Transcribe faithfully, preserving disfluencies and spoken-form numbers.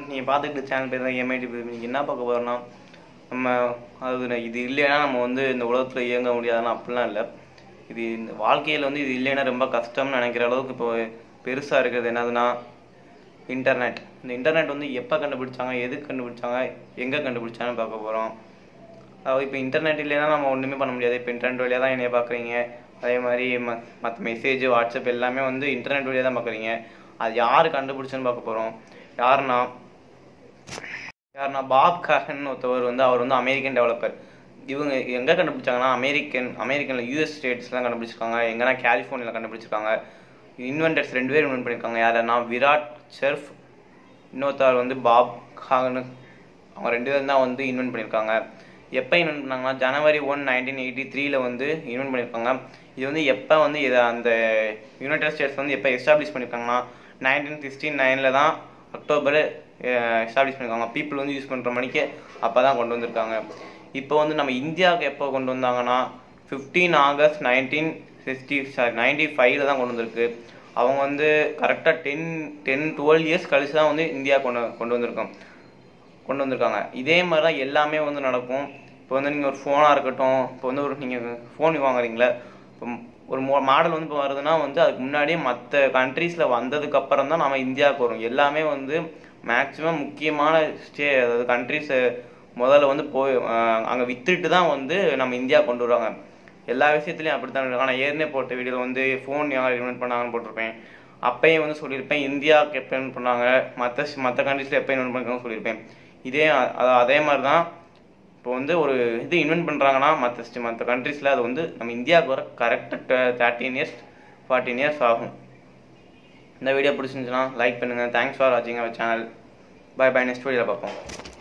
நீங்கள் பார்த்துக்கிட்டு சேனல் பேர் தான் எம்ஐடி பேர். நீங்கள் என்ன பார்க்க போகிறோன்னா, நம்ம அது இது இல்லைன்னா நம்ம வந்து இந்த உலகத்தில் இயங்க முடியாதுன்னா அப்படிலாம் இல்லை. இது இந்த வாழ்க்கையில் வந்து இது இல்லைன்னா ரொம்ப கஷ்டம்னு நினைக்கிற அளவுக்கு இப்போ பெருசாக இருக்கிறது என்னதுன்னா இன்டர்நெட். இந்த இன்டர்நெட் வந்து எப்போ கண்டுபிடிச்சாங்க, எதுக்கு கண்டுபிடிச்சாங்க, எங்கே கண்டுபிடிச்சாங்கன்னு பார்க்க போகிறோம். அதாவது இப்போ இன்டர்நெட் இல்லைன்னா நம்ம ஒன்றுமே பண்ண முடியாது. இப்போ இன்டர்நெட் வழியாக தான் என்னைய பார்க்குறீங்க. அதே மாதிரி ம மற்ற மெசேஜ் வாட்ஸ்அப் எல்லாமே வந்து இன்டர்நெட் வழியாக தான் பார்க்குறீங்க. அது யார் கண்டுபிடிச்சுன்னு பார்க்க போகிறோம். யாருன்னா யாருன்னா பாப் கார்டன் ஒருத்தவர் வந்து அவர் வந்து அமெரிக்கன் டெவலப்பர். இவங்க எங்கே கண்டுபிடிச்சாங்கன்னா அமெரிக்கன் அமெரிக்கனில் யூஎஸ் ஸ்டேட்ஸ்லாம் கண்டுபிடிச்சிருக்காங்க. எங்கன்னா கலிஃபோர்னியாவில் கண்டுபிடிச்சிருக்காங்க. இன்வென்டர்ஸ் ரெண்டு பேரும் இன்வென்ட் பண்ணியிருக்காங்க. யாருன்னா விராட் செர்ஃப், இன்னொருத்தவர் வந்து பாப் கார்டன். அவங்க ரெண்டு பேரும் தான் வந்து இன்வென்ட் பண்ணியிருக்காங்க. எப்போ இன்வென்ட் பண்ணாங்கன்னா ஜனவரி ஒன் நைன்டீன் எயிட்டி த்ரீல வந்து இன்வென்ட் பண்ணியிருக்காங்க. இது வந்து எப்போ வந்து இதை அந்த யுனைடெட் ஸ்டேட்ஸ் வந்து எப்போ எஸ்டாப்ளிஷ் பண்ணியிருக்காங்கன்னா நைன்டீன் சிக்ஸ்டி நைனில் தான் அக்டோபர் எஸ்டாப்ளிஷ் பண்ணியிருக்காங்க. பீப்புள் வந்து யூஸ் பண்ணுற மணிக்கு அப்போ தான் கொண்டு வந்திருக்காங்க. இப்போ வந்து நம்ம இந்தியாவுக்கு எப்போ கொண்டு வந்தாங்கன்னா fifteen August nineteen sixty sorry ninety ஃபைவ்ல தான் கொண்டு வந்திருக்கு. அவங்க வந்து கரெக்டாக டென் டென் டுவெல் இயர்ஸ் கழிச்சு தான் வந்து இந்தியா கொண்டு கொண்டு வந்திருக்கோம் கொண்டு வந்திருக்காங்க. இதே மாதிரி தான் எல்லாமே வந்து நடக்கும். இப்போ வந்து நீங்கள் ஒரு ஃபோனாக இருக்கட்டும், இப்போ வந்து ஒரு நீங்கள் ஃபோன் வாங்குறீங்களே, இப்போ ஒரு மோ மாடல் வந்து இப்போ வருதுன்னா வந்து அதுக்கு முன்னாடியே மற்ற கண்ட்ரீஸில் வந்ததுக்கப்புறம் தான் நம்ம இந்தியாவுக்கு வரும். எல்லாமே வந்து மேக்ஸிமம் முக்கியமான ஸ்டே அதாவது கண்ட்ரீஸை முதல்ல வந்து போய் அங்கே விற்றுட்டு தான் வந்து நம்ம இந்தியா கொண்டு வருவாங்க. எல்லா விஷயத்துலையும் அப்படி தான். ஆனால் ஏற்கனவே போட்ட வீடியோவில் வந்து ஃபோன் யார் இன்வென்ட் பண்ணாங்கன்னு போட்டிருப்பேன். அப்பையும் வந்து சொல்லியிருப்பேன் இந்தியாவுக்கு எப்போ இன்வென்ட் பண்ணாங்க, மற்ற மற்ற கண்ட்ரீஸில் எப்போ இன்வென்ட் பண்ணிருக்காங்கன்னு சொல்லியிருப்பேன். இதே அதே மாதிரி தான் இப்போ வந்து ஒரு இது இன்வென்ட் பண்ணுறாங்கன்னா மற்ற மற்ற கண்ட்ரீஸில் அது வந்து நம்ம இந்தியாவுக்கு வர கரெக்டாக தேர்ட்டீன் இயர்ஸ் ஃபார்ட்டீன் இயர்ஸ் ஆகும். இந்த வீடியோ பிடிச்சிருந்துச்சுன்னா லைக் பண்ணுங்கள். தேங்க்ஸ் ஃபார் வாட்சிங் our channel. Bye bye. Next வீடியோவில் பார்ப்போம்.